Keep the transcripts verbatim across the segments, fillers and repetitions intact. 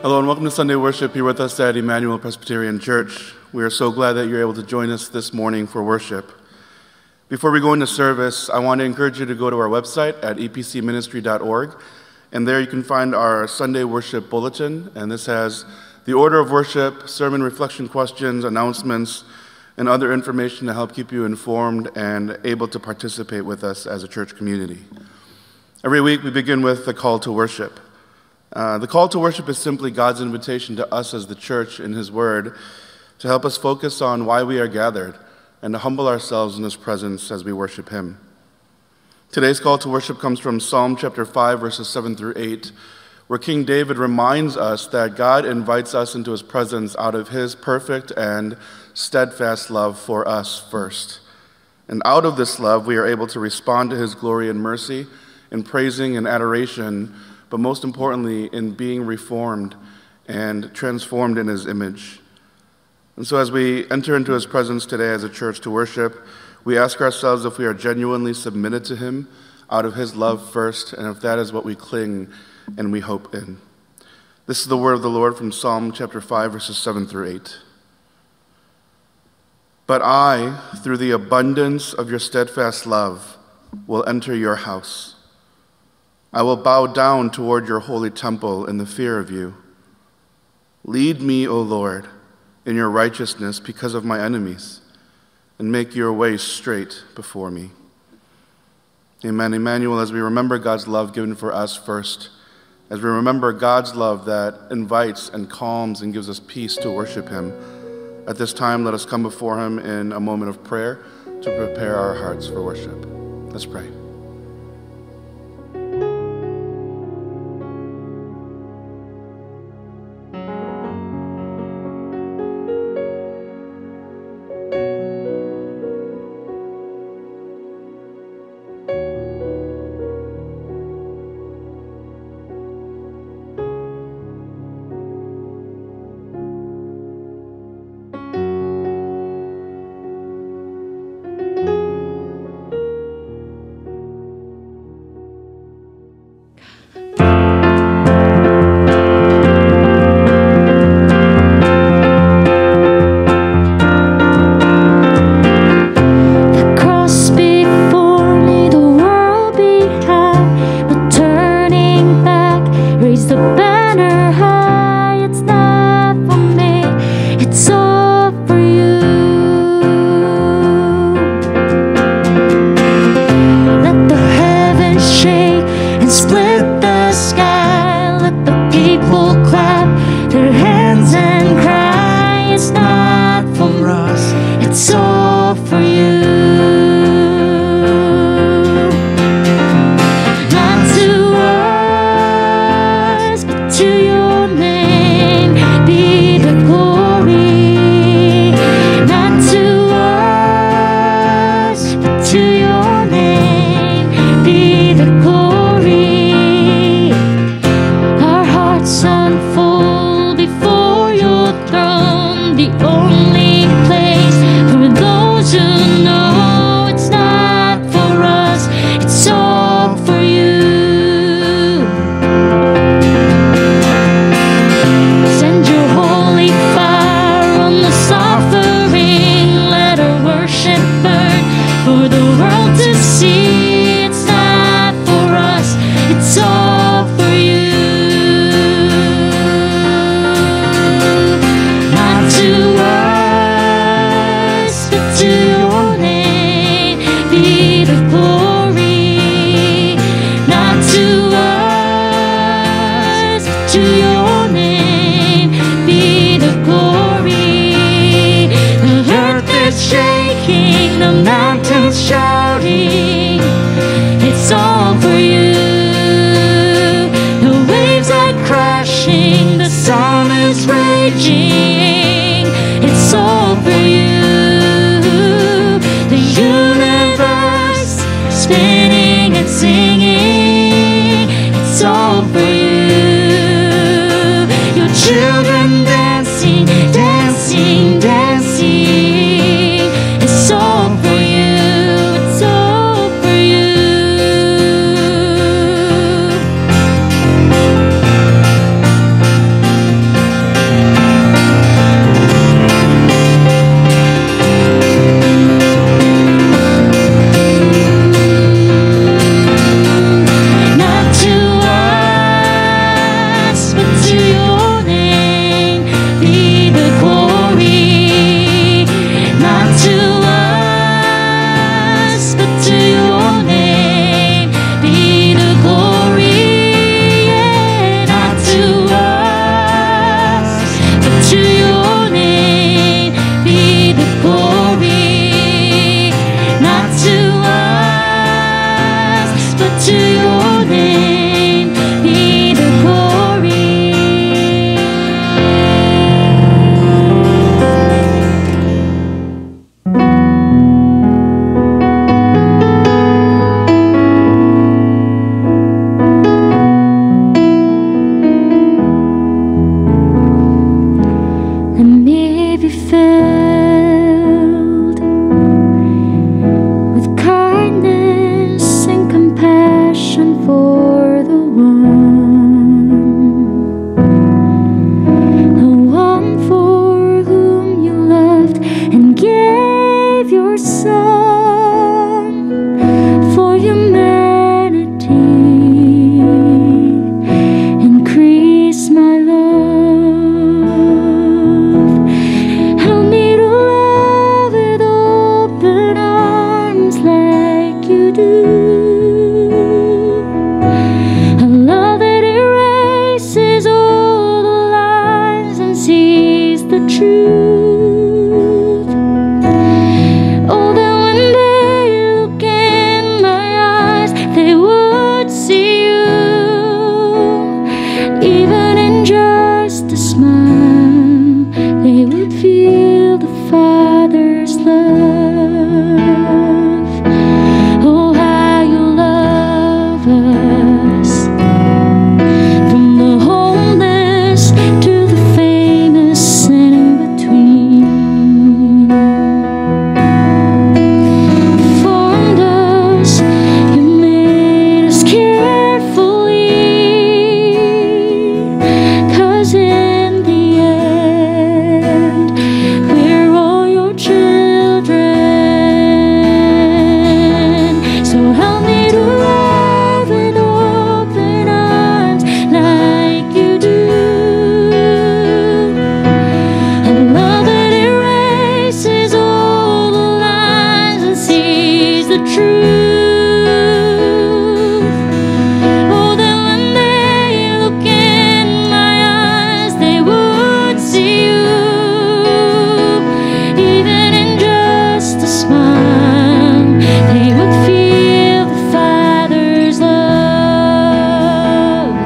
Hello and welcome to Sunday worship here with us at Emmanuel Presbyterian Church. We are so glad that you're able to join us this morning for worship. Before we go into service, I want to encourage you to go to our website at e p c ministry dot org, and there you can find our Sunday worship bulletin, and this has the order of worship, sermon reflection questions, announcements, and other information to help keep you informed and able to participate with us as a church community. Every week we begin with the call to worship. Uh, the call to worship is simply God's invitation to us as the church in His Word to help us focus on why we are gathered and to humble ourselves in His presence as we worship Him. Today's call to worship comes from Psalm chapter five, verses seven through eight, where King David reminds us that God invites us into His presence out of His perfect and steadfast love for us first. And out of this love, we are able to respond to His glory and mercy in praising and adoration, but most importantly, in being reformed and transformed in His image. And so as we enter into His presence today as a church to worship, we ask ourselves if we are genuinely submitted to Him out of His love first, and if that is what we cling and we hope in. This is the word of the Lord from Psalm chapter five, verses seven through eight. But I, through the abundance of your steadfast love, will enter your house. I will bow down toward your holy temple in the fear of you. Lead me, O Lord, in your righteousness because of my enemies, and make your way straight before me. Amen. Emmanuel, as we remember God's love given for us first, as we remember God's love that invites and calms and gives us peace to worship Him, at this time let us come before Him in a moment of prayer to prepare our hearts for worship. Let's pray. with kindness and compassion for the one, the one for whom you loved and gave your Son for humanity. Increase my love. Help me to love with open arms like you do. A love that erases all the lies and sees the truth. Oh, that when they look in my eyes, they would see you. Even in just a smile, they would feel the Father's love. Oh, how you love us, from the homeless to the famous and in between. You formed us, you made us carefully, 'cause in the end, we're all your children. So help me to love with open arms like you do. A love that erases all the lies and sees the truth. Oh, that when they look in my eyes, they would see you. Even in just a smile, they would feel the Father's love.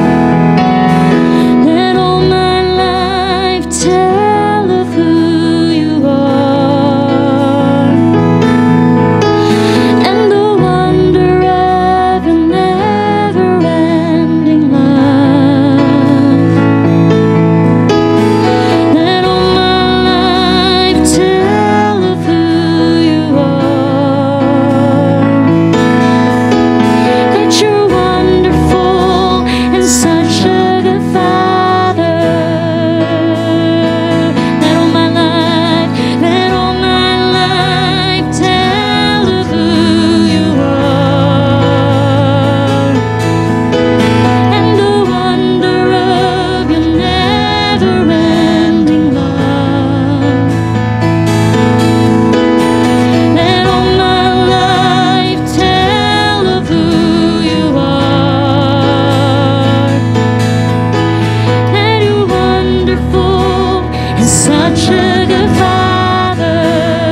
Let all my life tell of who you are, and the wonder of your never-ending love. Let all my life tell of who you are, that you're wonderful and such a good Father. Let all my life, let all my life tell of who you are, and the wonder of your never-ending love. Let all my life tell of who you are, that you're wonderful and such a good Father.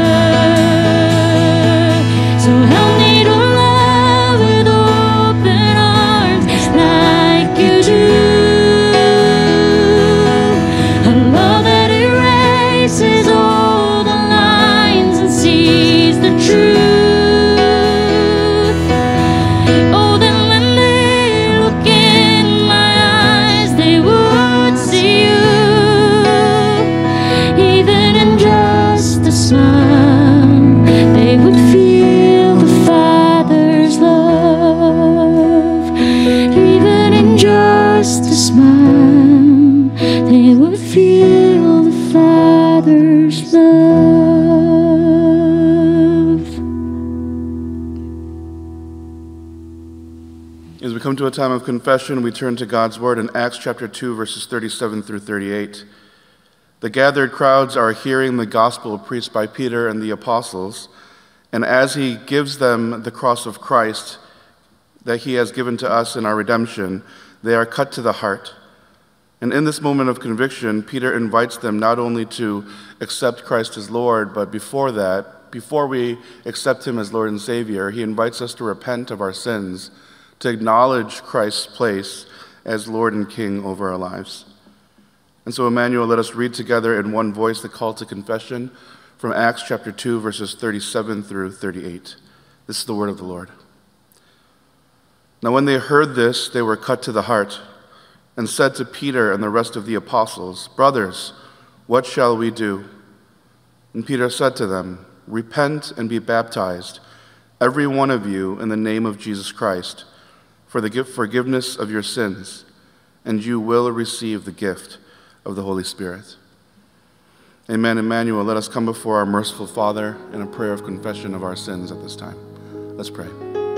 So help me to love with open arms like you do. A love that erases all the lines and sees the truth. Oh, that when they look in my eyes, they would see you. Even in just a smile, they would feel the Father's love. Even in just a smile, they would feel the Father's love. As we come to a time of confession, we turn to God's word in Acts chapter two, verses thirty-seven through thirty-eight. The gathered crowds are hearing the gospel preached by Peter and the apostles, and as he gives them the cross of Christ that he has given to us in our redemption, they are cut to the heart. And in this moment of conviction, Peter invites them not only to accept Christ as Lord, but before that, before we accept him as Lord and Savior, he invites us to repent of our sins, to acknowledge Christ's place as Lord and King over our lives. And so, Emmanuel, let us read together in one voice the call to confession from Acts chapter two, verses thirty-seven through thirty-eight. This is the word of the Lord. Now when they heard this, they were cut to the heart, and said to Peter and the rest of the apostles, "Brothers, what shall we do?" And Peter said to them, "Repent and be baptized, every one of you, in the name of Jesus Christ, for the forgiveness of your sins, and you will receive the gift of the Holy Spirit. Amen. Emmanuel, let us come before our merciful Father in a prayer of confession of our sins at this time. Let's pray.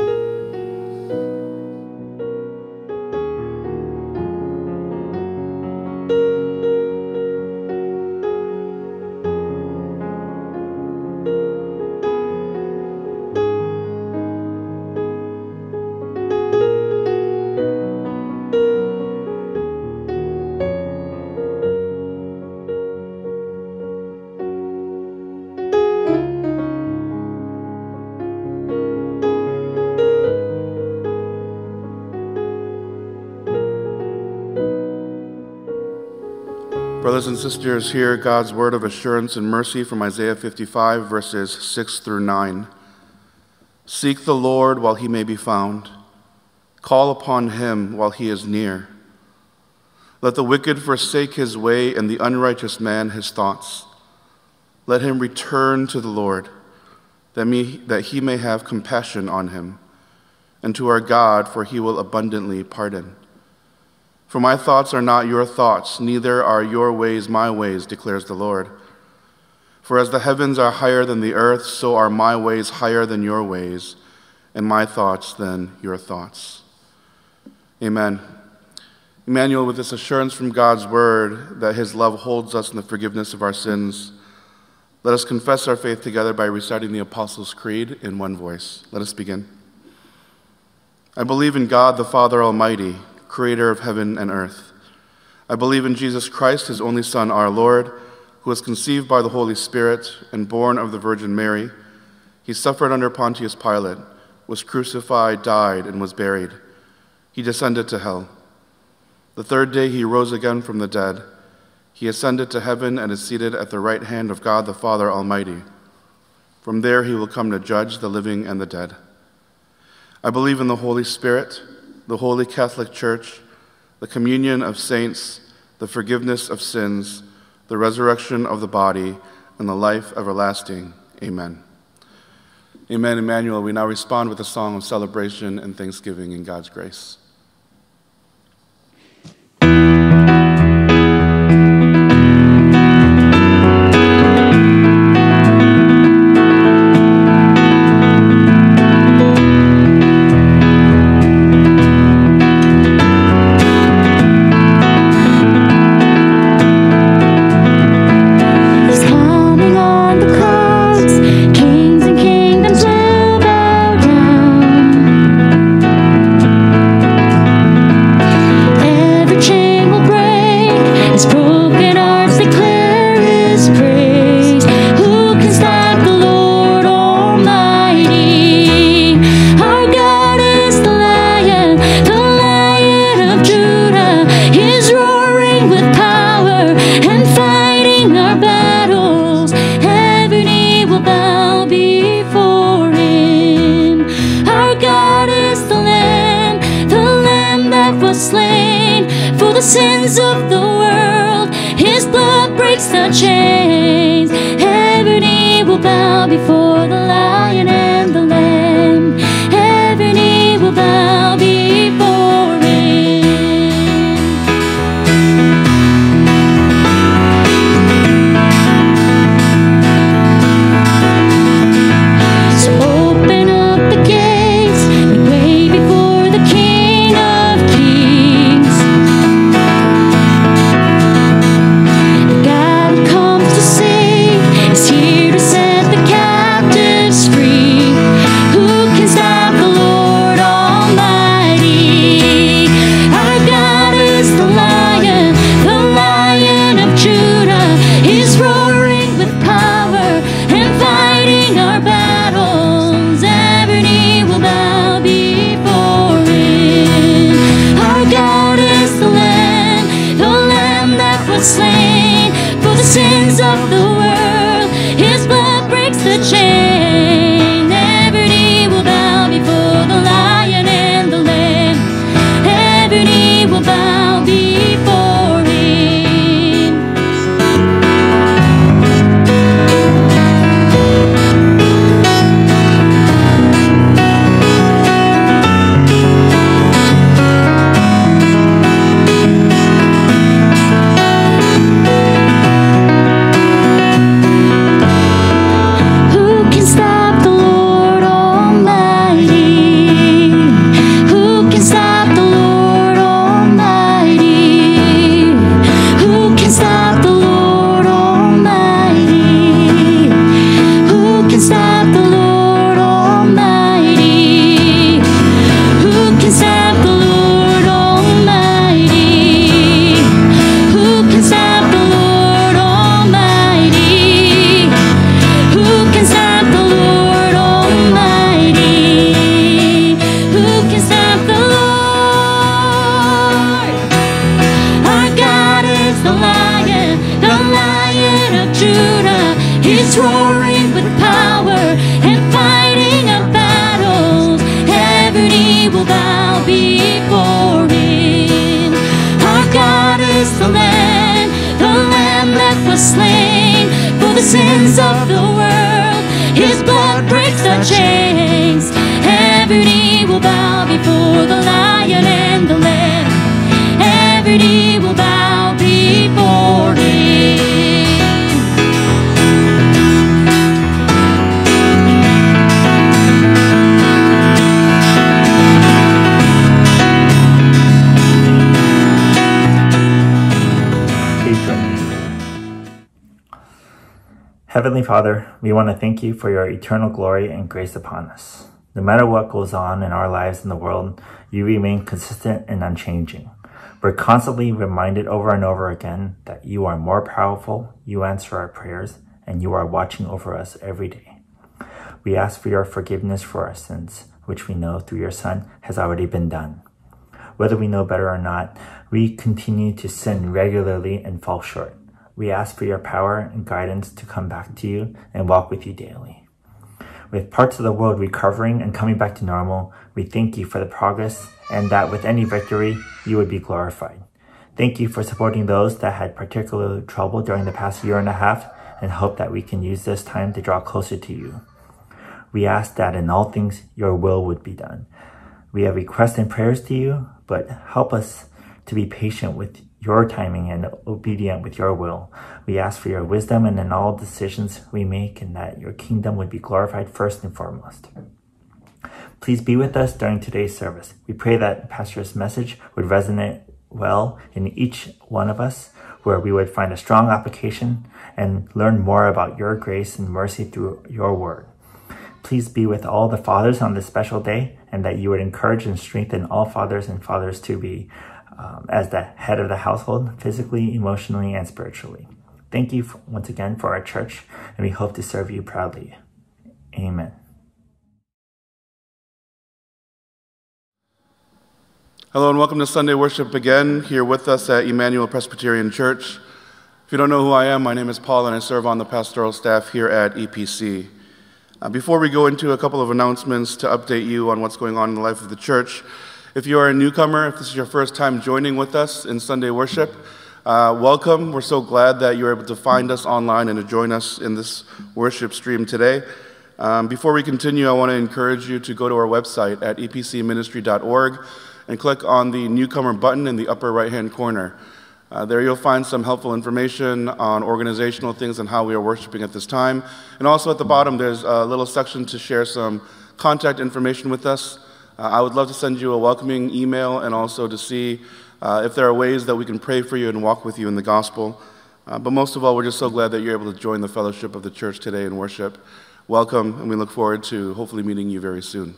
Brothers and sisters, hear God's word of assurance and mercy from Isaiah fifty-five, verses six through nine. Seek the Lord while he may be found. Call upon him while he is near. Let the wicked forsake his way and the unrighteous man his thoughts. Let him return to the Lord, that, me, that he may have compassion on him, and to our God, for he will abundantly pardon. For my thoughts are not your thoughts, neither are your ways my ways, declares the Lord. For as the heavens are higher than the earth, so are my ways higher than your ways, and my thoughts than your thoughts. Amen. Emmanuel, with this assurance from God's word that his love holds us in the forgiveness of our sins, let us confess our faith together by reciting the Apostles' Creed in one voice. Let us begin. I believe in God, the Father Almighty, creator of heaven and earth. I believe in Jesus Christ, his only Son, our Lord, who was conceived by the Holy Spirit and born of the Virgin Mary. He suffered under Pontius Pilate, was crucified, died, and was buried. He descended to hell. The third day he rose again from the dead. He ascended to heaven and is seated at the right hand of God the Father Almighty. From there he will come to judge the living and the dead. I believe in the Holy Spirit, the Holy Catholic Church, the communion of saints, the forgiveness of sins, the resurrection of the body, and the life everlasting. Amen. Amen, Emmanuel. We now respond with a song of celebration and thanksgiving in God's grace. Sins of the world, his blood breaks the chains. Every knee will bow before the Lion and the Lamb. Every knee will bow before him. So open up the gates, make way before the King of Kings. God comes to save, is here to set the captives chains. Every knee will bow before the Lion and the Lamb. Every knee will bow before him. Heavenly Father, we want to thank you for your eternal glory and grace upon us. No matter what goes on in our lives in the world, you remain consistent and unchanging. We're constantly reminded over and over again that you are more powerful, you answer our prayers, and you are watching over us every day. We ask for your forgiveness for our sins, which we know through your Son has already been done. Whether we know better or not, we continue to sin regularly and fall short. We ask for your power and guidance to come back to you and walk with you daily. With parts of the world recovering and coming back to normal, we thank you for the progress and that with any victory, you would be glorified. Thank you for supporting those that had particular trouble during the past year and a half and hope that we can use this time to draw closer to you. We ask that in all things, your will would be done. We have requests and prayers to you, but help us to be patient with your timing and obedient with your will. We ask for your wisdom and in all decisions we make, and that your kingdom would be glorified first and foremost. Please be with us during today's service. We pray that Pastor's message would resonate well in each one of us, where we would find a strong application and learn more about your grace and mercy through your word. Please be with all the fathers on this special day, and that you would encourage and strengthen all fathers and fathers to be Um, as the head of the household, physically, emotionally, and spiritually. Thank you for, once again for our church, and we hope to serve you proudly. Amen. Hello and welcome to Sunday worship again here with us at Emmanuel Presbyterian Church. If you don't know who I am, my name is Paul and I serve on the pastoral staff here at E P C. Uh, before we go into a couple of announcements to update you on what's going on in the life of the church, if you are a newcomer, if this is your first time joining with us in Sunday worship, uh, welcome. We're so glad that you're able to find us online and to join us in this worship stream today. Um, before we continue, I want to encourage you to go to our website at e p c ministry dot org and click on the newcomer button in the upper right-hand corner. Uh, there you'll find some helpful information on organizational things and how we are worshiping at this time. And also at the bottom, there's a little section to share some contact information with us. Uh, I would love to send you a welcoming email and also to see uh, if there are ways that we can pray for you and walk with you in the gospel. Uh, but most of all, we're just so glad that you're able to join the fellowship of the church today in worship. Welcome, and we look forward to hopefully meeting you very soon.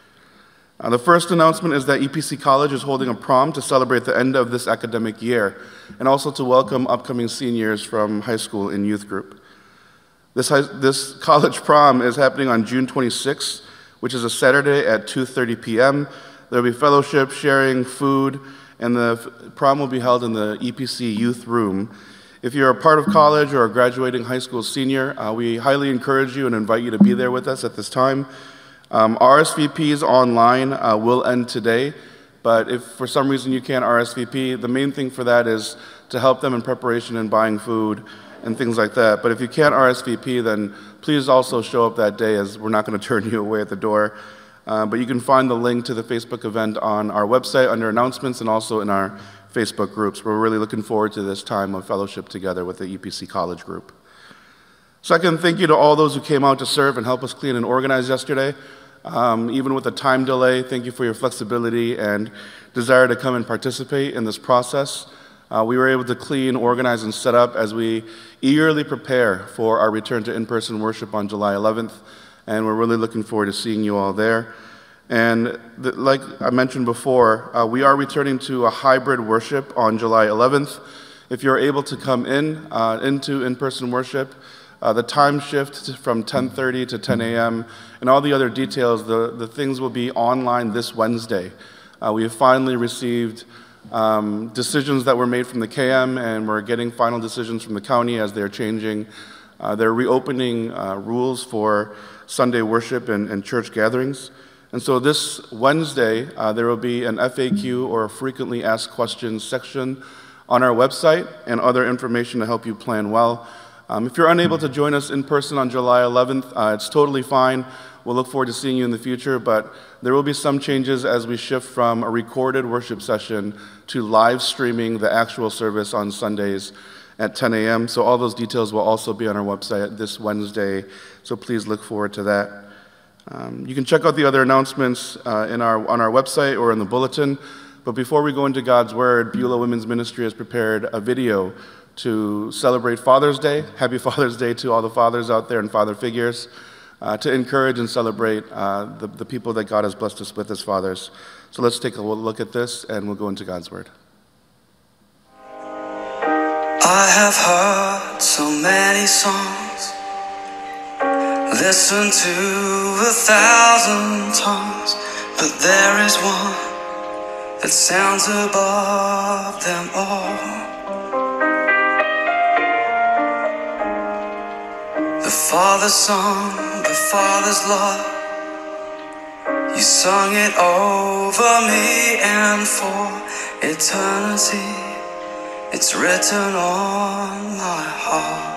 Uh, the first announcement is that E P C College is holding a prom to celebrate the end of this academic year and also to welcome upcoming seniors from high school and youth group. This, high, this college prom is happening on June twenty-sixth, which is a Saturday at two thirty p m There will be fellowship, sharing, food, and the prom will be held in the E P C Youth Room. If you're a part of college or a graduating high school senior, uh, we highly encourage you and invite you to be there with us at this time. Um, R S V Ps online uh, will end today, but if for some reason you can't R S V P, the main thing for that is to help them in preparation and buying food and things like that. But if you can't R S V P, then please also show up that day, as we're not going to turn you away at the door. Uh, but you can find the link to the Facebook event on our website under announcements and also in our Facebook groups. We're really looking forward to this time of fellowship together with the E P C College group. Second, thank you to all those who came out to serve and help us clean and organize yesterday. Um, even with a time delay, thank you for your flexibility and desire to come and participate in this process. Uh, we were able to clean, organize, and set up as we eagerly prepare for our return to in-person worship on July eleventh, and we're really looking forward to seeing you all there. And the, like I mentioned before, uh, we are returning to a hybrid worship on July eleventh. If you're able to come in uh, into in-person worship, uh, the time shift from ten thirty to ten a m and all the other details, the, the things will be online this Wednesday. Uh, we have finally received um, decisions that were made from the K M, and we're getting final decisions from the county as they're changing. Uh, they're reopening uh, rules for Sunday worship and, and church gatherings. And so this Wednesday, uh, there will be an F A Q, or a frequently asked questions section, on our website and other information to help you plan well. Um, if you're unable to join us in person on July eleventh, uh, it's totally fine. We'll look forward to seeing you in the future, but there will be some changes as we shift from a recorded worship session to live streaming the actual service on Sundays at ten a m So all those details will also be on our website this Wednesday, so please look forward to that. Um, you can check out the other announcements uh, in our, on our website or in the bulletin, but before we go into God's Word, Beulah Women's Ministry has prepared a video to celebrate Father's Day. Happy Father's Day to all the fathers out there and father figures, uh, to encourage and celebrate uh, the, the people that God has blessed us with as fathers. So let's take a look at this, and we'll go into God's Word. I have heard so many songs, listened to a thousand tongues, but there is one that sounds above them all. The Father's song, the Father's love, you sung it over me and for eternity. It's written on my heart.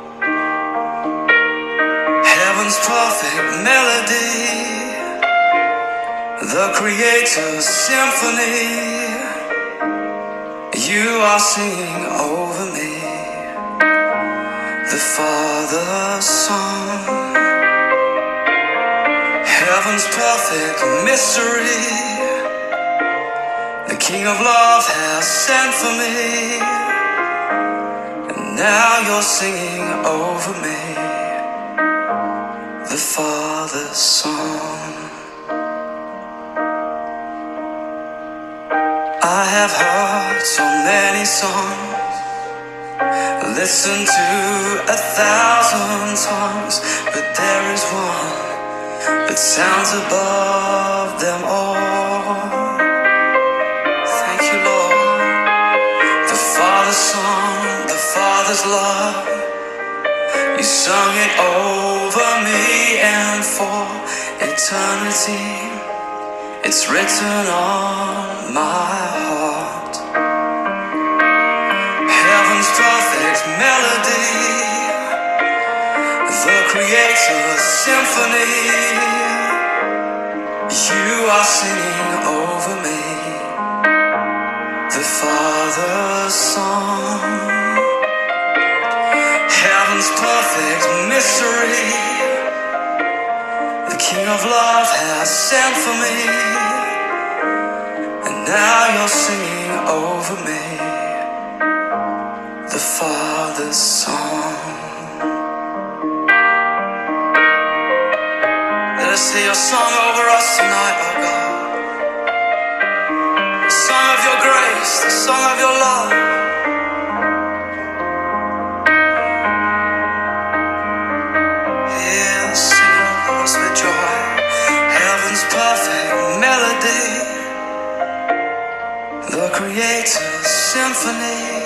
Heaven's perfect melody, the Creator's symphony, you are singing over me. The Father's song, heaven's perfect mystery, the King of love has sent for me, and now you're singing over me. The Father's song. I have heard so many songs, listened to a thousand songs, but there is one that sounds above them all. Thank you, Lord. The Father's song, the Father's love, you sung it over me and for eternity. It's written on my heart. Heaven's perfect melody, the Creator's symphony, you are singing over me. The Father's song, heaven's perfect mystery, the King of love has sent for me, and now you're singing over me. The Father's song. Let us hear your song over us tonight, oh God. The song of your grace, the song of your love. Hear the singing of us with joy. Heaven's perfect melody, the Creator's symphony,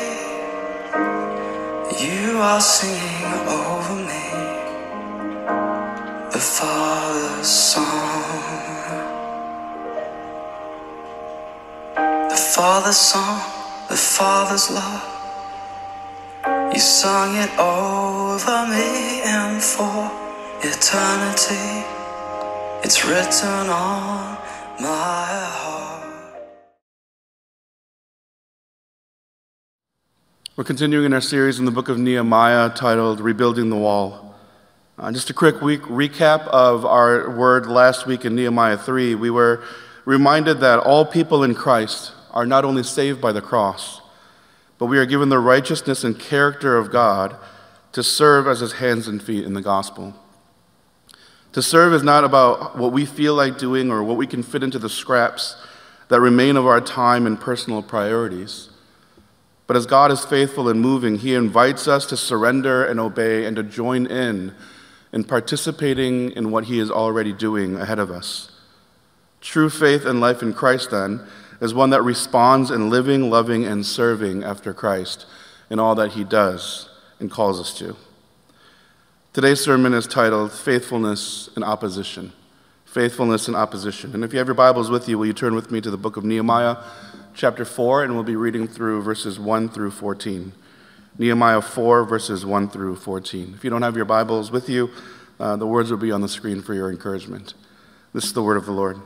you are singing over me. The Father's song. The Father's song, the Father's love, you sung it over me and for eternity. It's written on my heart. We're continuing in our series in the book of Nehemiah titled Rebuilding the Wall. Uh, just a quick week recap of our word last week in Nehemiah three. We were reminded that all people in Christ are not only saved by the cross, but we are given the righteousness and character of God to serve as his hands and feet in the gospel. To serve is not about what we feel like doing or what we can fit into the scraps that remain of our time and personal priorities. But as God is faithful and moving, he invites us to surrender and obey and to join in in participating in what he is already doing ahead of us. True faith and life in Christ, then, is one that responds in living, loving, and serving after Christ in all that he does and calls us to. Today's sermon is titled Faithfulness in Opposition. Faithfulness in Opposition. And if you have your Bibles with you, will you turn with me to the book of Nehemiah, chapter four, and we'll be reading through verses one through fourteen. Nehemiah four, verses one through fourteen. If you don't have your Bibles with you, Uh, the words will be on the screen for your encouragement. This is the word of the Lord.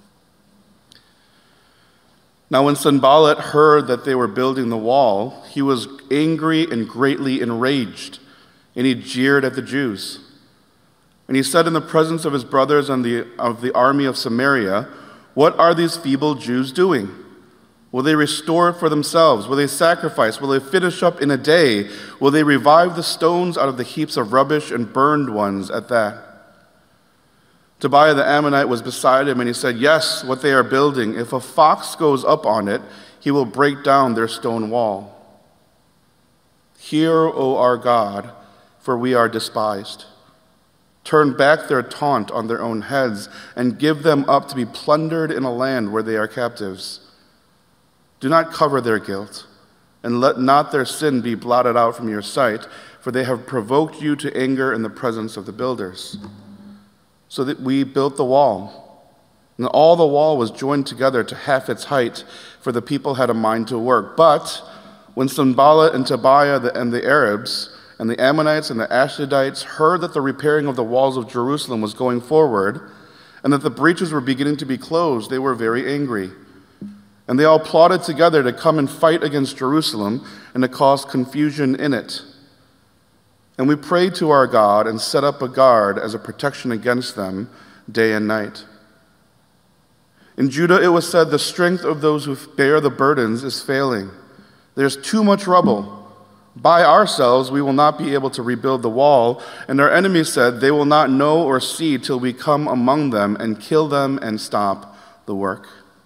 Now when Sanballat heard that they were building the wall, he was angry and greatly enraged, and he jeered at the Jews. And he said in the presence of his brothers and the, of the army of Samaria, "What are these feeble Jews doing? Will they restore it for themselves? Will they sacrifice? Will they finish up in a day? Will they revive the stones out of the heaps of rubbish and burned ones at that?" Tobiah the Ammonite was beside him, and he said, "Yes, what they are building. If a fox goes up on it, he will break down their stone wall. Hear, O our God, for we are despised. Turn back their taunt on their own heads, and give them up to be plundered in a land where they are captives. Do not cover their guilt, and let not their sin be blotted out from your sight, for they have provoked you to anger in the presence of the builders." So that we built the wall, and all the wall was joined together to half its height, for the people had a mind to work. But when Sanballat and Tobiah and the Arabs and the Ammonites and the Ashdodites heard that the repairing of the walls of Jerusalem was going forward, and that the breaches were beginning to be closed, they were very angry. And they all plotted together to come and fight against Jerusalem and to cause confusion in it. And we prayed to our God and set up a guard as a protection against them day and night. In Judah it was said, "The strength of those who bear the burdens is failing. There's too much rubble. By ourselves we will not be able to rebuild the wall." And our enemies said, "They will not know or see till we come among them and kill them and stop the work."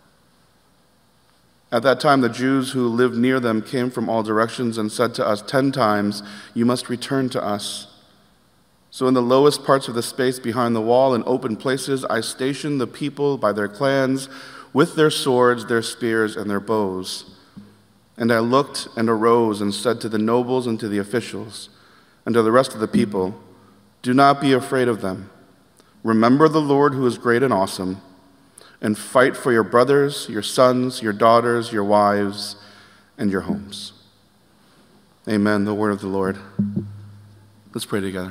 At that time, the Jews who lived near them came from all directions and said to us ten times, "You must return to us." So in the lowest parts of the space behind the wall and open places, I stationed the people by their clans with their swords, their spears, and their bows. And I looked and arose and said to the nobles and to the officials and to the rest of the people, "Do not be afraid of them. Remember the Lord who is great and awesome, and fight for your brothers, your sons, your daughters, your wives, and your homes." Amen. The word of the Lord. Let's pray together.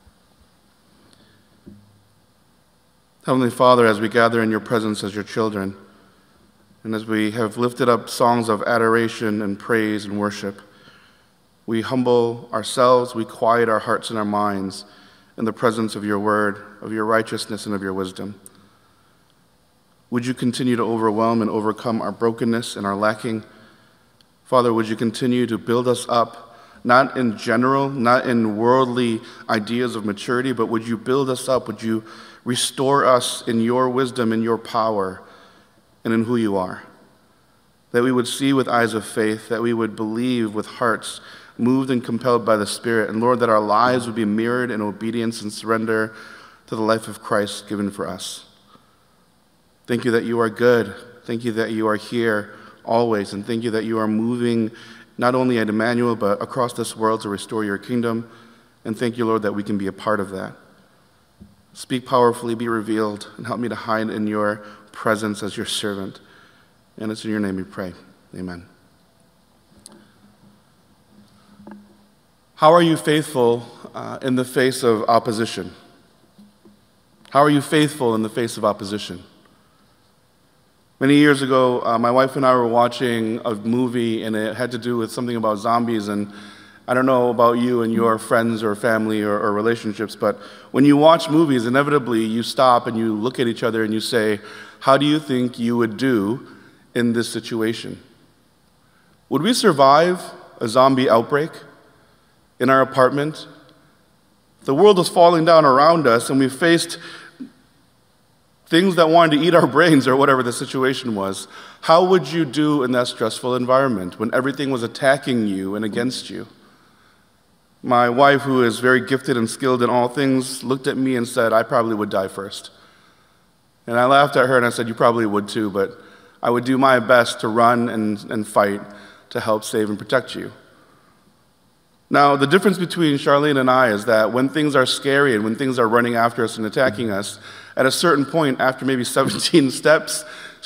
Heavenly Father, as we gather in your presence as your children, and as we have lifted up songs of adoration and praise and worship, we humble ourselves, we quiet our hearts and our minds in the presence of your word, of your righteousness, and of your wisdom. Would you continue to overwhelm and overcome our brokenness and our lacking? Father, would you continue to build us up, not in general, not in worldly ideas of maturity, but would you build us up? Would you restore us in your wisdom, in your power, and in who you are? That we would see with eyes of faith, that we would believe with hearts moved and compelled by the Spirit, and Lord, that our lives would be mirrored in obedience and surrender to the life of Christ given for us. Thank you that you are good. Thank you that you are here always. And thank you that you are moving not only at Emmanuel, but across this world to restore your kingdom. And thank you, Lord, that we can be a part of that. Speak powerfully, be revealed, and help me to hide in your presence as your servant. And it's in your name we pray. Amen. How are you faithful uh, in the face of opposition? How are you faithful in the face of opposition? Many years ago, uh, my wife and I were watching a movie, and it had to do with something about zombies. And I don't know about you and your friends or family or, or relationships, but when you watch movies, inevitably you stop and you look at each other and you say, "How do you think you would do in this situation?" Would we survive a zombie outbreak in our apartment? The world was falling down around us, and we faced things that wanted to eat our brains or whatever the situation was. How would you do in that stressful environment when everything was attacking you and against you? My wife, who is very gifted and skilled in all things, looked at me and said, "I probably would die first." And I laughed at her and I said, "You probably would too, but I would do my best to run and, and fight to help save and protect you." Now, the difference between Charlene and I is that when things are scary and when things are running after us and attacking us, at a certain point, after maybe seventeen steps,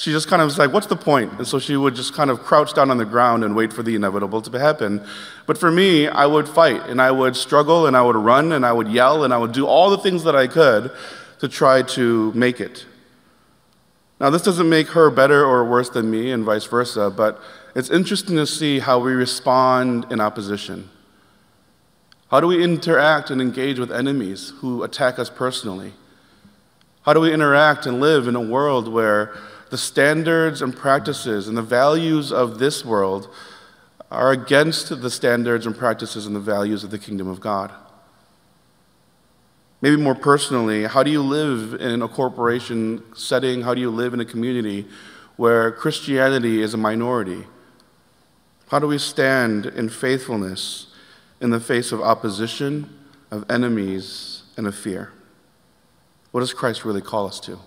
she just kind of was like, what's the point? And so she would just kind of crouch down on the ground and wait for the inevitable to happen. But for me, I would fight, and I would struggle, and I would run, and I would yell, and I would do all the things that I could to try to make it. Now, this doesn't make her better or worse than me, and vice versa, but it's interesting to see how we respond in opposition. How do we interact and engage with enemies who attack us personally? How do we interact and live in a world where the standards and practices and the values of this world are against the standards and practices and the values of the kingdom of God? Maybe more personally, how do you live in a corporation setting? How do you live in a community where Christianity is a minority? How do we stand in faithfulness in the face of opposition, of enemies, and of fear? What does Christ really call us to?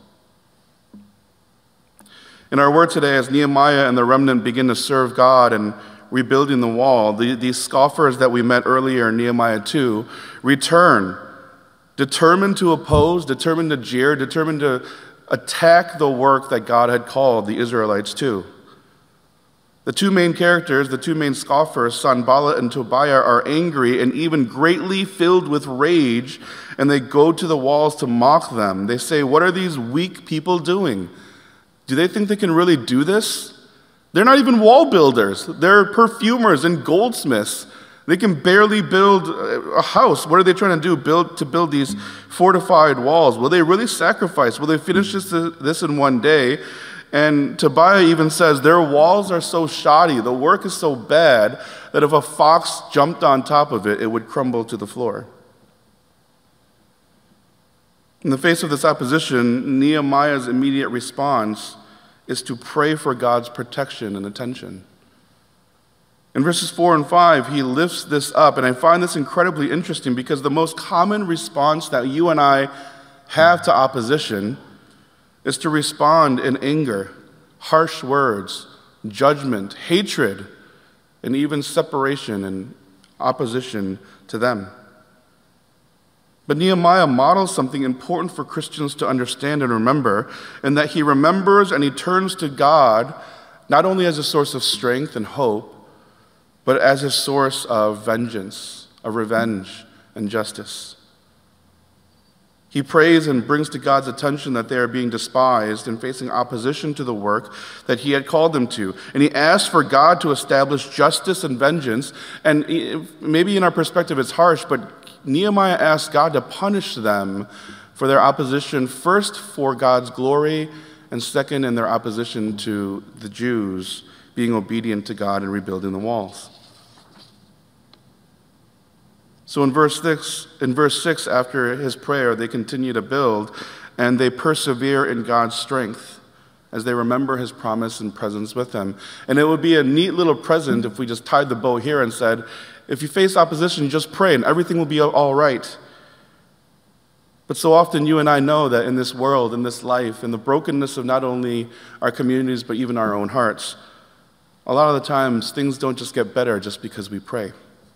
In our word today, as Nehemiah and the remnant begin to serve God and rebuilding the wall, the, these scoffers that we met earlier in Nehemiah two return, determined to oppose, determined to jeer, determined to attack the work that God had called the Israelites to. The two main characters, the two main scoffers, Sanballat and Tobiah, are angry and even greatly filled with rage, and they go to the walls to mock them. They say, what are these weak people doing? Do they think they can really do this? They're not even wall builders. They're perfumers and goldsmiths. They can barely build a house. What are they trying to do? Build to build these fortified walls. Will they really sacrifice? Will they finish this, this in one day? And Tobiah even says their walls are so shoddy, the work is so bad, that if a fox jumped on top of it, it would crumble to the floor. In the face of this opposition, Nehemiah's immediate response is to pray for God's protection and attention. In verses four and five, he lifts this up, and I find this incredibly interesting because the most common response that you and I have to opposition is to respond in anger, harsh words, judgment, hatred, and even separation and opposition to them. But Nehemiah models something important for Christians to understand and remember, in that he remembers and he turns to God not only as a source of strength and hope, but as a source of vengeance, of revenge, and justice. He prays and brings to God's attention that they are being despised and facing opposition to the work that he had called them to. And he asks for God to establish justice and vengeance. And maybe in our perspective it's harsh, but Nehemiah asks God to punish them for their opposition, first for God's glory, and second in their opposition to the Jews being obedient to God and rebuilding the walls. So in verse six, in verse six, after his prayer, they continue to build, and they persevere in God's strength as they remember his promise and presence with them. And it would be a neat little present if we just tied the bow here and said, if you face opposition, just pray and everything will be all right. But so often you and I know that in this world, in this life, in the brokenness of not only our communities, but even our own hearts, a lot of the times things don't just get better just because we pray.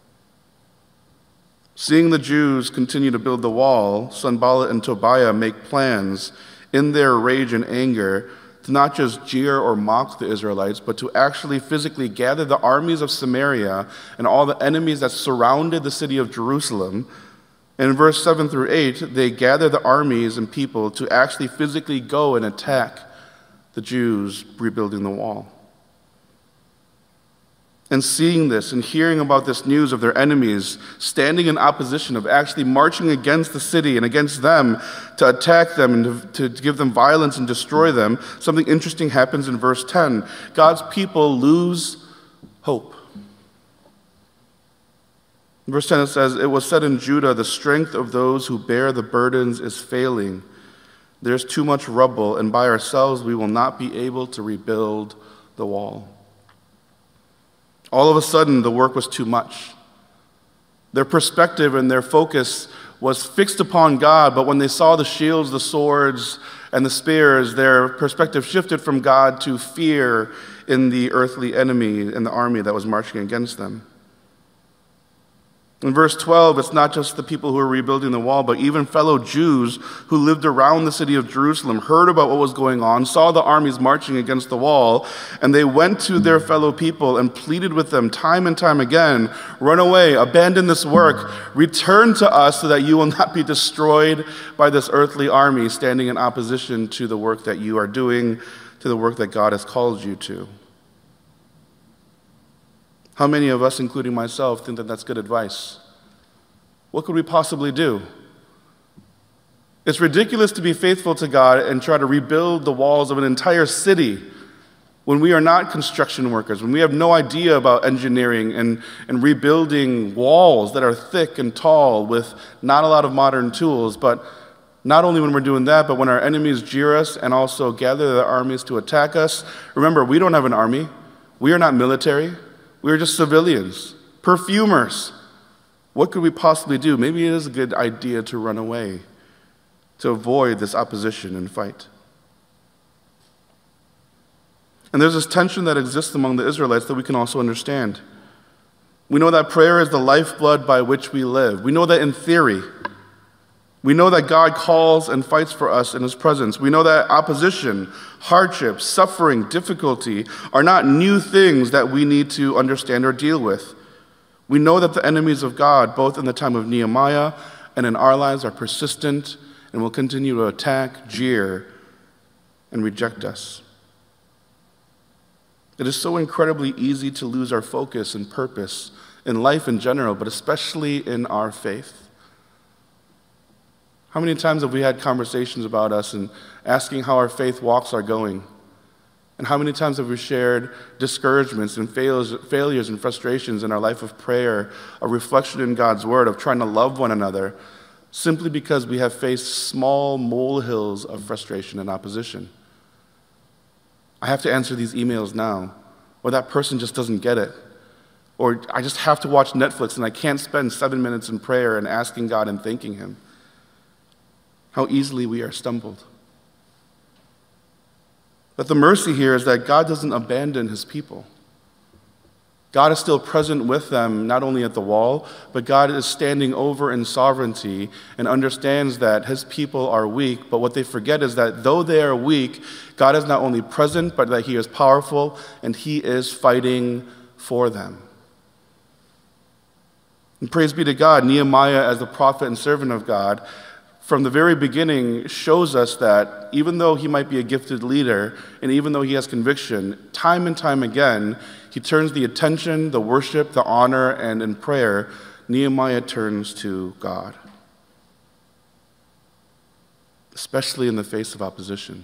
Seeing the Jews continue to build the wall, Sanballat and Tobiah make plans in their rage and anger to not just jeer or mock the Israelites, but to actually physically gather the armies of Samaria and all the enemies that surrounded the city of Jerusalem. And in verse seven through eight, they gather the armies and people to actually physically go and attack the Jews rebuilding the wall. And seeing this and hearing about this news of their enemies standing in opposition, of actually marching against the city and against them to attack them and to, to give them violence and destroy them, something interesting happens in verse ten. God's people lose hope. In verse ten it says, "It was said in Judah, the strength of those who bear the burdens is failing. There's too much rubble, and by ourselves we will not be able to rebuild the wall." All of a sudden, the work was too much. Their perspective and their focus was fixed upon God, but when they saw the shields, the swords, and the spears, their perspective shifted from God to fear in the earthly enemy and the army that was marching against them. In verse twelve, it's not just the people who are rebuilding the wall, but even fellow Jews who lived around the city of Jerusalem heard about what was going on, saw the armies marching against the wall, and they went to their fellow people and pleaded with them time and time again, run away, abandon this work, return to us so that you will not be destroyed by this earthly army standing in opposition to the work that you are doing, to the work that God has called you to. How many of us, including myself, think that that's good advice? What could we possibly do? It's ridiculous to be faithful to God and try to rebuild the walls of an entire city when we are not construction workers, when we have no idea about engineering and, and rebuilding walls that are thick and tall with not a lot of modern tools. But not only when we're doing that, but when our enemies jeer us and also gather their armies to attack us. Remember, we don't have an army. We are not military. We are just civilians, perfumers. What could we possibly do? Maybe it is a good idea to run away, to avoid this opposition and fight. And there's this tension that exists among the Israelites that we can also understand. We know that prayer is the lifeblood by which we live. We know that in theory. We know that God calls and fights for us in his presence. We know that opposition, hardship, suffering, difficulty are not new things that we need to understand or deal with. We know that the enemies of God, both in the time of Nehemiah and in our lives, are persistent and will continue to attack, jeer, and reject us. It is so incredibly easy to lose our focus and purpose in life in general, but especially in our faith. How many times have we had conversations about us and asking how our faith walks are going? And how many times have we shared discouragements and failures, failures and frustrations in our life of prayer, a reflection in God's word of trying to love one another, simply because we have faced small molehills of frustration and opposition? I have to answer these emails now, or that person just doesn't get it. Or I just have to watch Netflix and I can't spend seven minutes in prayer and asking God and thanking him. How easily we are stumbled. But the mercy here is that God doesn't abandon his people. God is still present with them, not only at the wall, but God is standing over in sovereignty and understands that his people are weak. But what they forget is that though they are weak, God is not only present, but that he is powerful and he is fighting for them. And praise be to God, Nehemiah, as the prophet and servant of God, from the very beginning shows us that even though he might be a gifted leader and even though he has conviction, time and time again, he turns the attention, the worship, the honor, and in prayer, Nehemiah turns to God, especially in the face of opposition.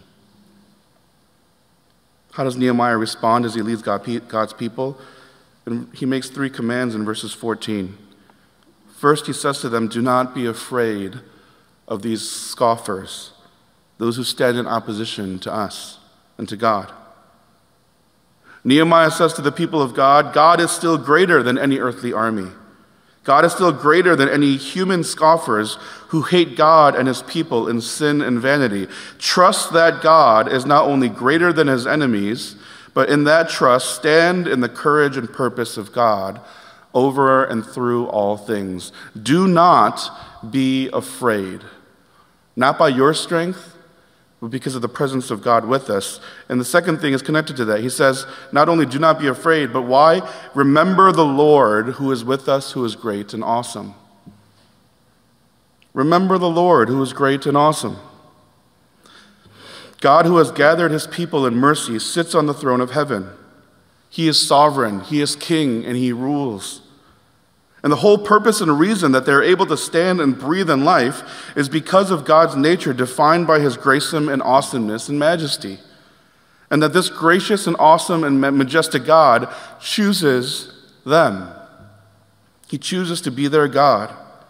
How does Nehemiah respond as he leads God's people? And he makes three commands in verses fourteen. First, he says to them, "Do not be afraid of these scoffers, those who stand in opposition to us and to God." Nehemiah says to the people of God, God is still greater than any earthly army. God is still greater than any human scoffers who hate God and his people in sin and vanity. Trust that God is not only greater than his enemies, but in that trust, stand in the courage and purpose of God over and through all things. Do not be afraid. Not by your strength, but because of the presence of God with us. And the second thing is connected to that. He says, not only do not be afraid, but why? Remember the Lord who is with us, who is great and awesome. Remember the Lord who is great and awesome. God, who has gathered his people in mercy, sits on the throne of heaven. He is sovereign, he is king, and he rules. And the whole purpose and reason that they're able to stand and breathe in life is because of God's nature defined by his grace and awesomeness and majesty. And that this gracious and awesome and majestic God chooses them. He chooses to be their God.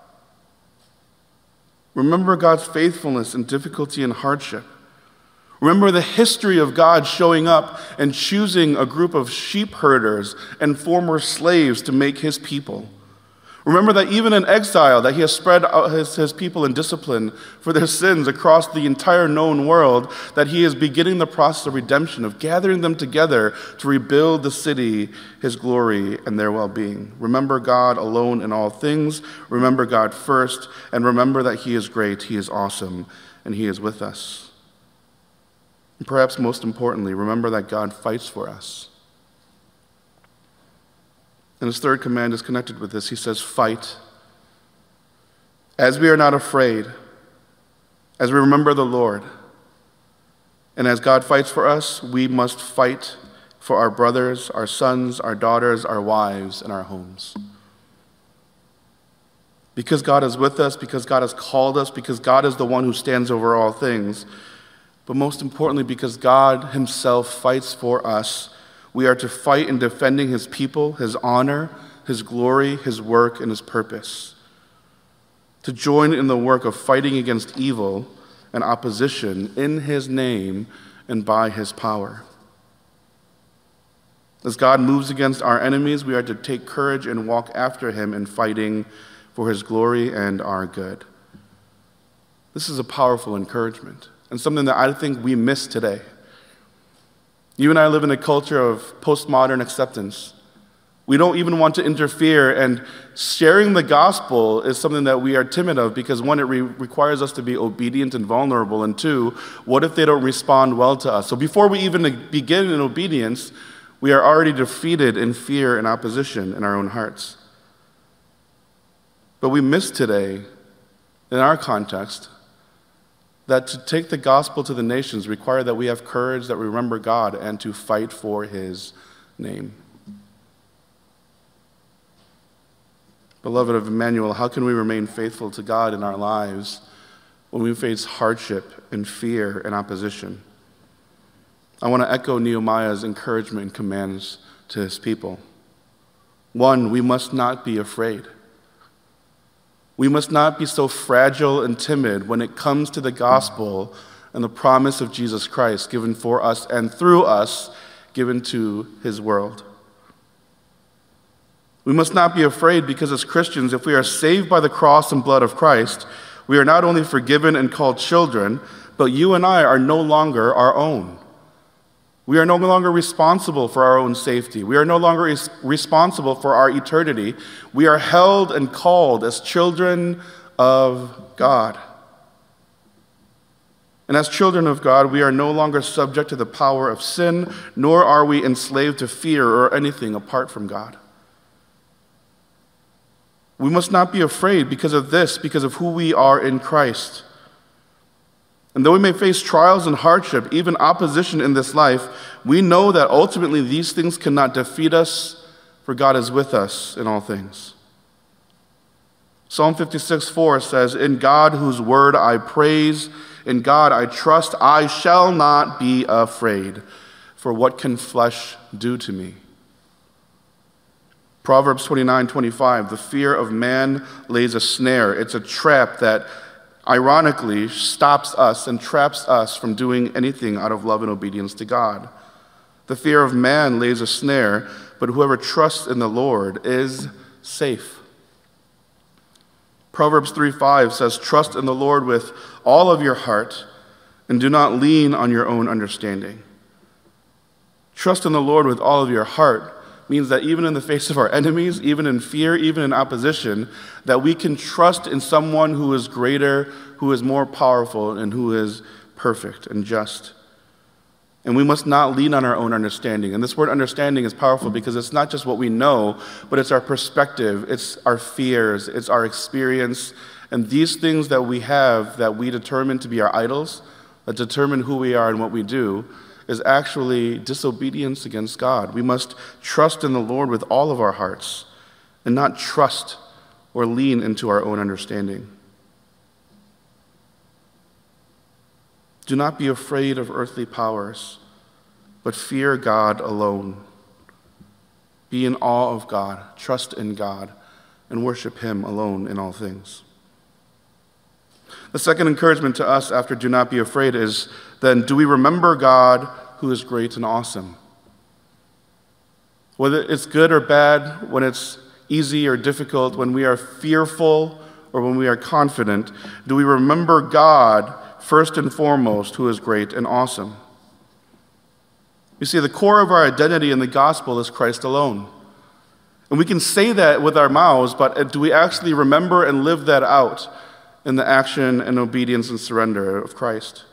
Remember God's faithfulness in difficulty and hardship. Remember the history of God showing up and choosing a group of sheep herders and former slaves to make his people. Remember that even in exile, that he has spread out his, his people in discipline for their sins across the entire known world, that he is beginning the process of redemption, of gathering them together to rebuild the city, his glory, and their well-being. Remember God alone in all things. Remember God first, and remember that he is great, he is awesome, and he is with us. And perhaps most importantly, remember that God fights for us. And his third command is connected with this. He says, fight. As we are not afraid, as we remember the Lord, and as God fights for us, we must fight for our brothers, our sons, our daughters, our wives, and our homes. Because God is with us, because God has called us, because God is the one who stands over all things, but most importantly, because God himself fights for us, we are to fight in defending his people, his honor, his glory, his work, and his purpose. To join in the work of fighting against evil and opposition in his name and by his power. As God moves against our enemies, we are to take courage and walk after him in fighting for his glory and our good. This is a powerful encouragement and something that I think we miss today. You and I live in a culture of postmodern acceptance. We don't even want to interfere, and sharing the gospel is something that we are timid of because, one, it re- requires us to be obedient and vulnerable, and two, what if they don't respond well to us? So before we even begin in obedience, we are already defeated in fear and opposition in our own hearts. But we miss today, in our context, that to take the gospel to the nations require that we have courage, that we remember God, and to fight for his name. Beloved of Emmanuel, how can we remain faithful to God in our lives when we face hardship and fear and opposition? I want to echo Nehemiah's encouragement and commands to his people. One, we must not be afraid. We must not be so fragile and timid when it comes to the gospel and the promise of Jesus Christ given for us and through us given to his world. We must not be afraid because as Christians, if we are saved by the cross and blood of Christ, we are not only forgiven and called children, but you and I are no longer our own. We are no longer responsible for our own safety. We are no longer res- responsible for our eternity. We are held and called as children of God. And as children of God, we are no longer subject to the power of sin, nor are we enslaved to fear or anything apart from God. We must not be afraid because of this, because of who we are in Christ. And though we may face trials and hardship, even opposition in this life, we know that ultimately these things cannot defeat us, for God is with us in all things. Psalm fifty-six four says, "In God whose word I praise, in God I trust, I shall not be afraid, for what can flesh do to me?" Proverbs twenty-nine twenty-five, "The fear of man lays a snare." It's a trap that ironically stops us and traps us from doing anything out of love and obedience to God. The fear of man lays a snare, but whoever trusts in the Lord is safe. Proverbs three five says, "Trust in the Lord with all of your heart and do not lean on your own understanding." Trust in the Lord with all of your heart means that even in the face of our enemies, even in fear, even in opposition, that we can trust in someone who is greater, who is more powerful, and who is perfect and just. And we must not lean on our own understanding. And this word understanding is powerful because it's not just what we know, but it's our perspective, it's our fears, it's our experience, and these things that we have that we determine to be our idols, that determine who we are and what we do, is actually disobedience against God. We must trust in the Lord with all of our hearts and not trust or lean into our own understanding. Do not be afraid of earthly powers, but fear God alone. Be in awe of God, trust in God, and worship him alone in all things. The second encouragement to us after do not be afraid is then, do we remember God who is great and awesome? Whether it's good or bad, when it's easy or difficult, when we are fearful or when we are confident, do we remember God first and foremost, who is great and awesome? You see, the core of our identity in the gospel is Christ alone. And we can say that with our mouths, but do we actually remember and live that out in the action and obedience and surrender of Christ?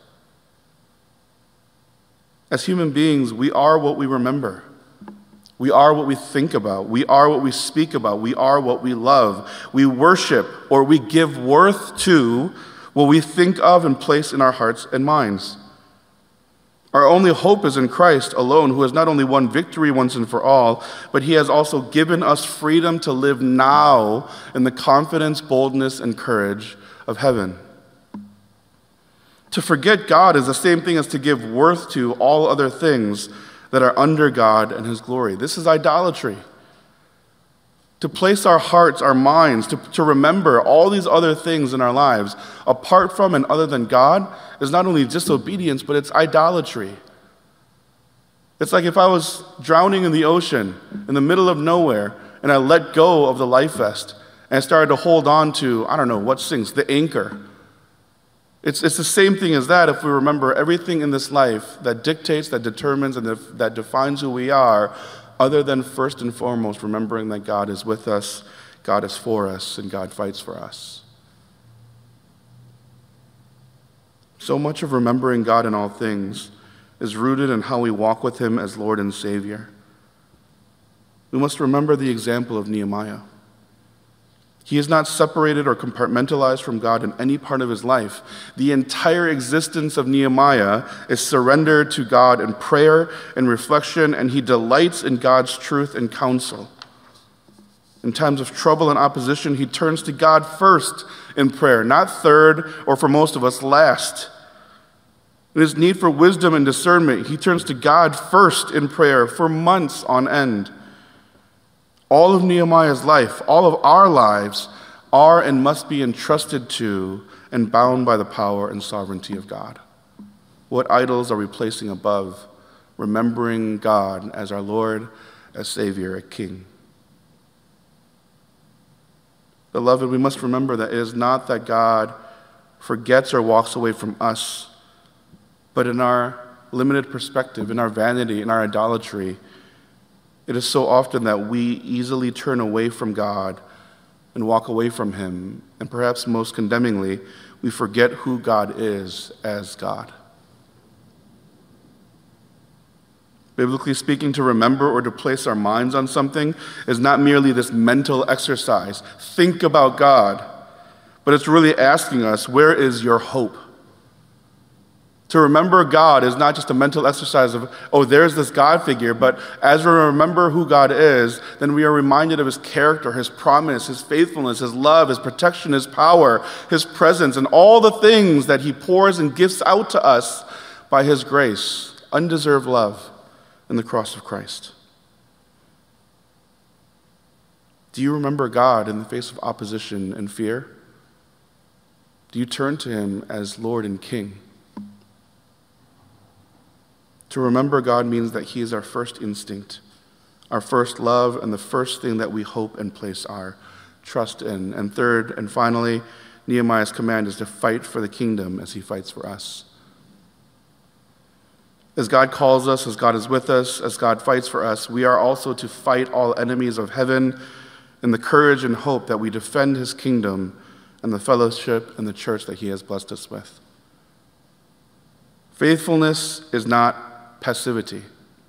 As human beings, we are what we remember. We are what we think about. We are what we speak about. We are what we love. We worship or we give worth to what we think of and place in our hearts and minds. Our only hope is in Christ alone, who has not only won victory once and for all, but he has also given us freedom to live now in the confidence, boldness, and courage of heaven. To forget God is the same thing as to give worth to all other things that are under God and his glory. This is idolatry. To place our hearts, our minds, to, to remember all these other things in our lives apart from and other than God is not only disobedience, but it's idolatry. It's like if I was drowning in the ocean in the middle of nowhere and I let go of the life vest and I started to hold on to, I don't know, what sinks, the anchor. It's, it's the same thing as that if we remember everything in this life that dictates, that determines, and that defines who we are, other than first and foremost remembering that God is with us, God is for us, and God fights for us. So much of remembering God in all things is rooted in how we walk with him as Lord and Savior. We must remember the example of Nehemiah. He is not separated or compartmentalized from God in any part of his life. The entire existence of Nehemiah is surrendered to God in prayer and reflection, and he delights in God's truth and counsel. In times of trouble and opposition, he turns to God first in prayer, not third, or for most of us, last. In his need for wisdom and discernment, he turns to God first in prayer for months on end. All of Nehemiah's life, all of our lives, are and must be entrusted to and bound by the power and sovereignty of God. What idols are we placing above remembering God as our Lord, as Savior, a King? Beloved, we must remember that it is not that God forgets or walks away from us, but in our limited perspective, in our vanity, in our idolatry, it is so often that we easily turn away from God and walk away from him, and perhaps most condemningly, we forget who God is as God. Biblically speaking, to remember or to place our minds on something is not merely this mental exercise. Think about God, but it's really asking us, where is your hope? To remember God is not just a mental exercise of, oh, there's this God figure, but as we remember who God is, then we are reminded of his character, his promise, his faithfulness, his love, his protection, his power, his presence, and all the things that he pours and gifts out to us by his grace, undeserved love in the cross of Christ. Do you remember God in the face of opposition and fear? Do you turn to him as Lord and King? To remember God means that he is our first instinct, our first love, and the first thing that we hope and place our trust in. And third, and finally, Nehemiah's command is to fight for the kingdom as he fights for us. As God calls us, as God is with us, as God fights for us, we are also to fight all enemies of heaven in the courage and hope that we defend his kingdom and the fellowship and the church that he has blessed us with. Faithfulness is not passivity.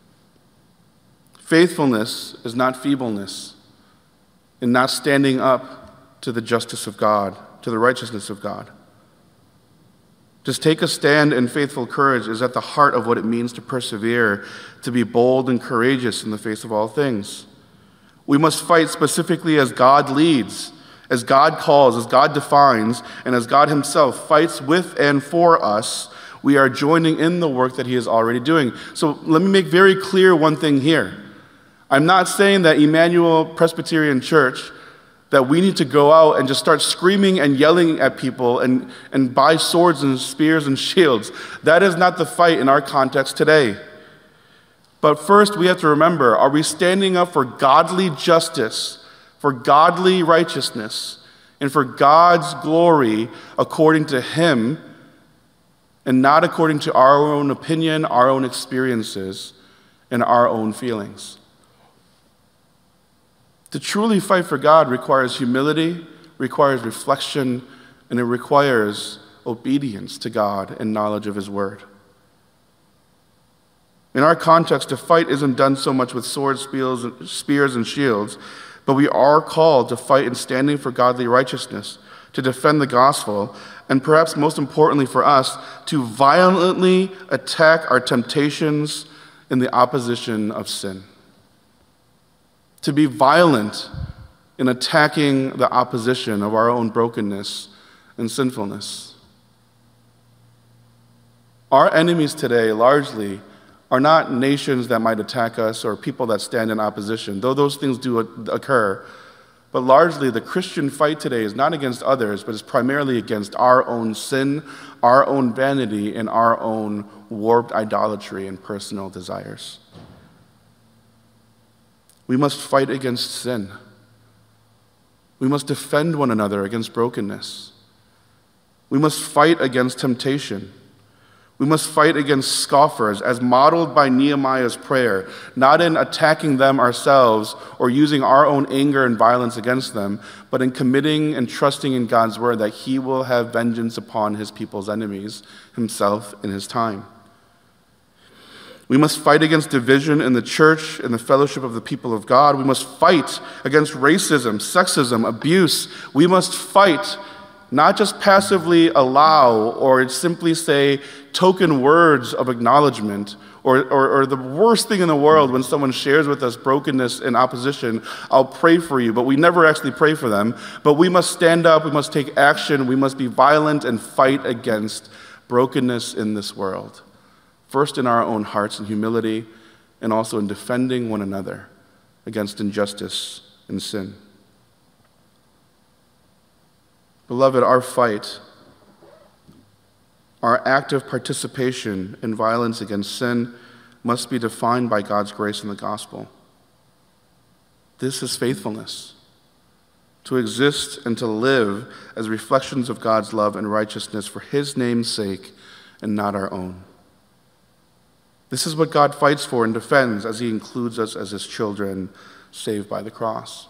Faithfulness is not feebleness in not standing up to the justice of God, to the righteousness of God. To take a stand in faithful courage is at the heart of what it means to persevere, to be bold and courageous in the face of all things. We must fight specifically as God leads, as God calls, as God defines, and as God himself fights with and for us. We are joining in the work that he is already doing. So let me make very clear one thing here. I'm not saying that Emmanuel Presbyterian Church, that we need to go out and just start screaming and yelling at people and, and buy swords and spears and shields. That is not the fight in our context today. But first, we have to remember, are we standing up for godly justice, for godly righteousness, and for God's glory according to him, and not according to our own opinion, our own experiences, and our own feelings. To truly fight for God requires humility, requires reflection, and it requires obedience to God and knowledge of his word. In our context, to fight isn't done so much with swords, spears, and shields, but we are called to fight in standing for godly righteousness, to defend the gospel, and perhaps most importantly for us, to violently attack our temptations in the opposition of sin. To be violent in attacking the opposition of our own brokenness and sinfulness. Our enemies today largely are not nations that might attack us or people that stand in opposition, though those things do occur. But largely, the Christian fight today is not against others, but is primarily against our own sin, our own vanity, and our own warped idolatry and personal desires. We must fight against sin. We must defend one another against brokenness. We must fight against temptation. We must fight against scoffers as modeled by Nehemiah's prayer, not in attacking them ourselves or using our own anger and violence against them, but in committing and trusting in God's word that he will have vengeance upon his people's enemies, himself in his time. We must fight against division in the church and the fellowship of the people of God. We must fight against racism, sexism, abuse. We must fight, not just passively allow or simply say token words of acknowledgement, or, or, or the worst thing in the world when someone shares with us brokenness and opposition, I'll pray for you, but we never actually pray for them. But we must stand up, we must take action, we must be violent and fight against brokenness in this world. First in our own hearts in humility, and also in defending one another against injustice and sin. Beloved, our fight, our active participation in violence against sin must be defined by God's grace in the gospel. This is faithfulness, to exist and to live as reflections of God's love and righteousness for his name's sake and not our own. This is what God fights for and defends as he includes us as his children saved by the cross.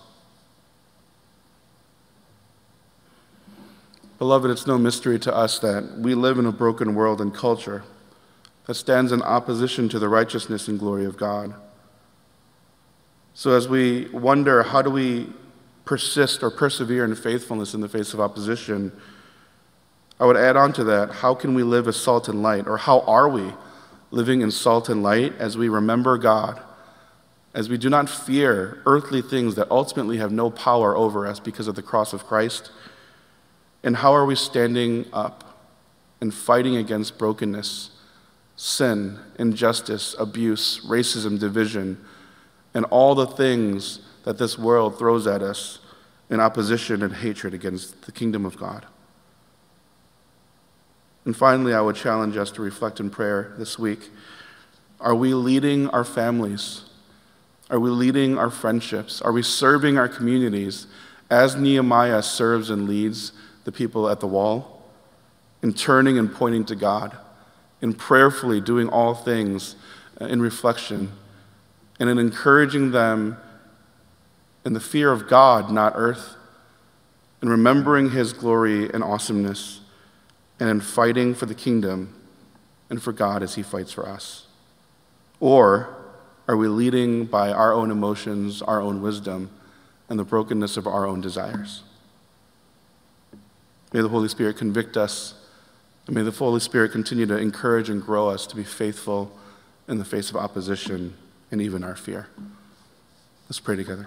Beloved, it's no mystery to us that we live in a broken world and culture that stands in opposition to the righteousness and glory of God. So as we wonder, how do we persist or persevere in faithfulness in the face of opposition, I would add on to that, how can we live as salt and light? Or how are we living in salt and light as we remember God, as we do not fear earthly things that ultimately have no power over us because of the cross of Christ? And how are we standing up and fighting against brokenness, sin, injustice, abuse, racism, division, and all the things that this world throws at us in opposition and hatred against the kingdom of God? And finally, I would challenge us to reflect in prayer this week. Are we leading our families? Are we leading our friendships? Are we serving our communities as Nehemiah serves and leads the people at the wall, in turning and pointing to God, in prayerfully doing all things in reflection, and in encouraging them in the fear of God, not earth, in remembering his glory and awesomeness, and in fighting for the kingdom and for God as he fights for us? Or are we leading by our own emotions, our own wisdom, and the brokenness of our own desires? May the Holy Spirit convict us, and may the Holy Spirit continue to encourage and grow us to be faithful in the face of opposition and even our fear. Let's pray together.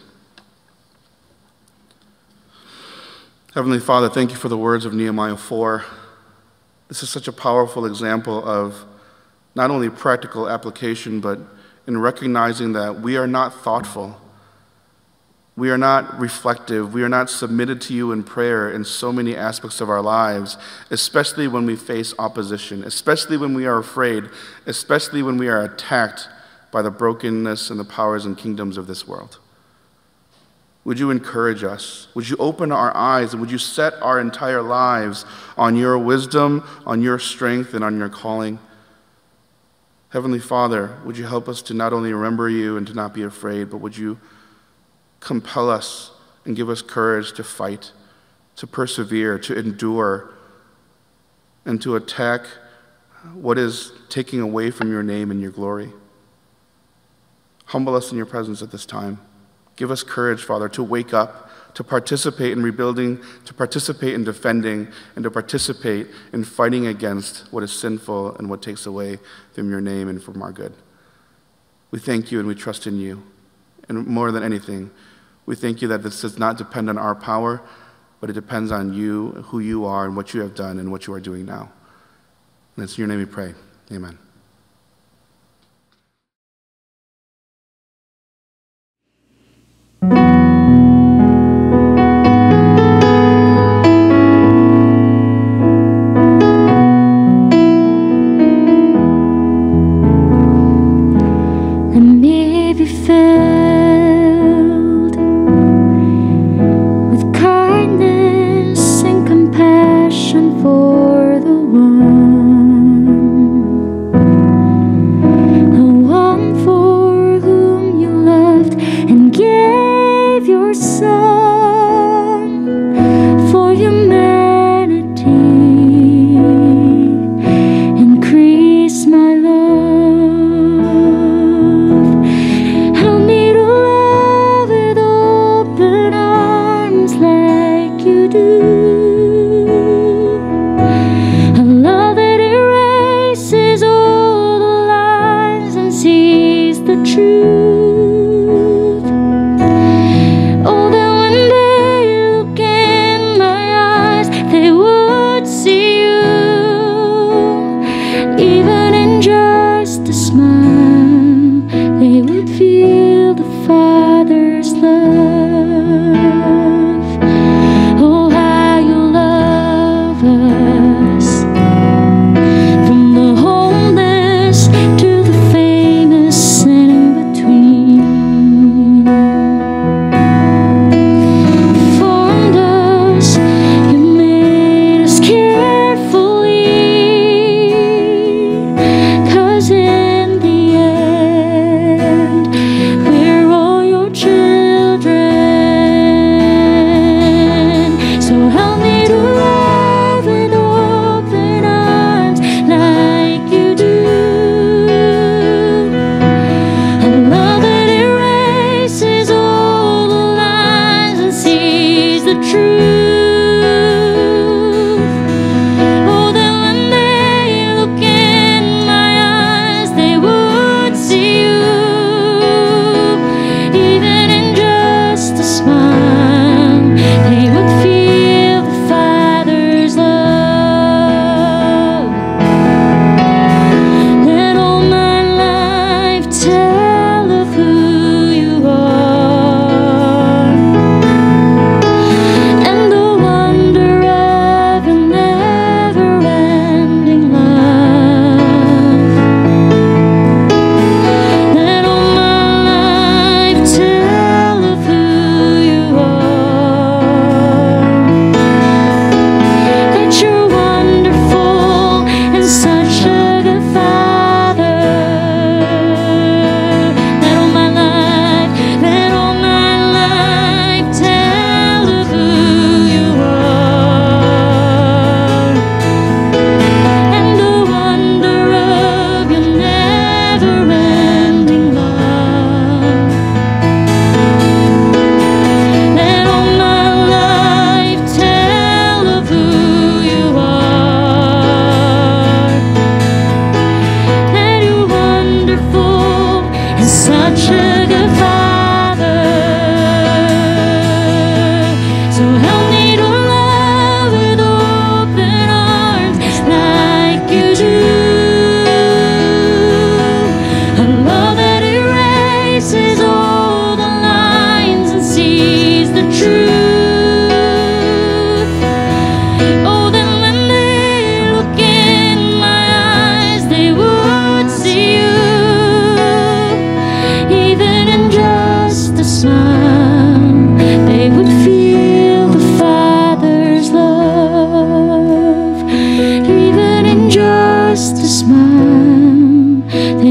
Heavenly Father, thank you for the words of Nehemiah four. This is such a powerful example of not only practical application, but in recognizing that we are not thoughtful. We are not reflective. We are not submitted to you in prayer in so many aspects of our lives, especially when we face opposition, especially when we are afraid, especially when we are attacked by the brokenness and the powers and kingdoms of this world. Would you encourage us? Would you open our eyes, and would you set our entire lives on your wisdom, on your strength, and on your calling? Heavenly Father, would you help us to not only remember you and to not be afraid, but would you compel us and give us courage to fight, to persevere, to endure, and to attack what is taking away from your name and your glory. Humble us in your presence at this time. Give us courage, Father, to wake up, to participate in rebuilding, to participate in defending, and to participate in fighting against what is sinful and what takes away from your name and from our good. We thank you and we trust in you. And more than anything, we thank you that this does not depend on our power, but it depends on you, who you are, and what you have done and what you are doing now. And it's in your name we pray. Amen.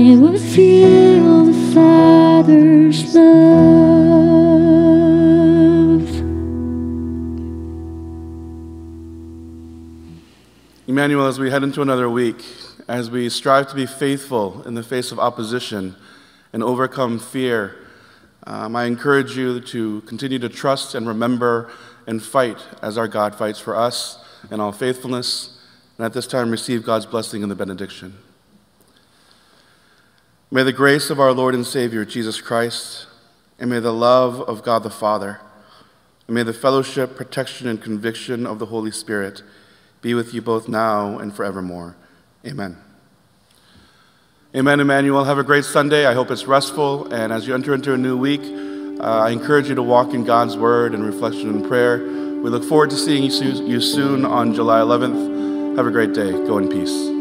they would feel the Father's love. Emmanuel, as we head into another week, as we strive to be faithful in the face of opposition and overcome fear, um, I encourage you to continue to trust and remember and fight as our God fights for us in all faithfulness, and at this time receive God's blessing in the benediction. May the grace of our Lord and Savior, Jesus Christ, and may the love of God the Father, and may the fellowship, protection, and conviction of the Holy Spirit be with you both now and forevermore. Amen. Amen, Emmanuel. Have a great Sunday. I hope it's restful, and as you enter into a new week, uh, I encourage you to walk in God's word and reflection and prayer. We look forward to seeing you soon on July eleventh. Have a great day. Go in peace.